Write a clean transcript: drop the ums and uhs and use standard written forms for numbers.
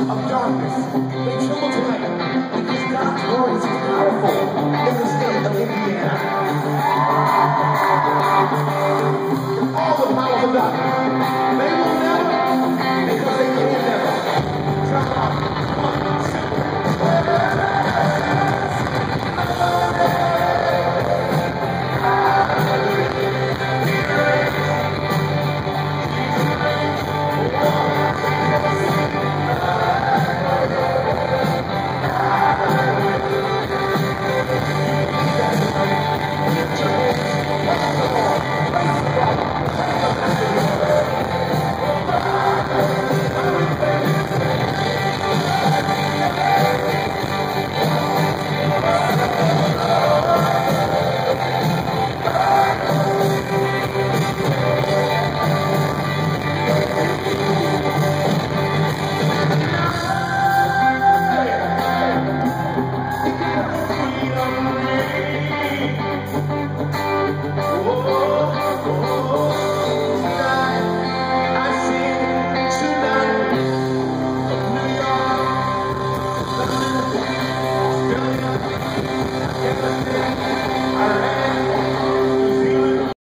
of darkness. They tremble tonight because God's word is powerful in the state of Indiana.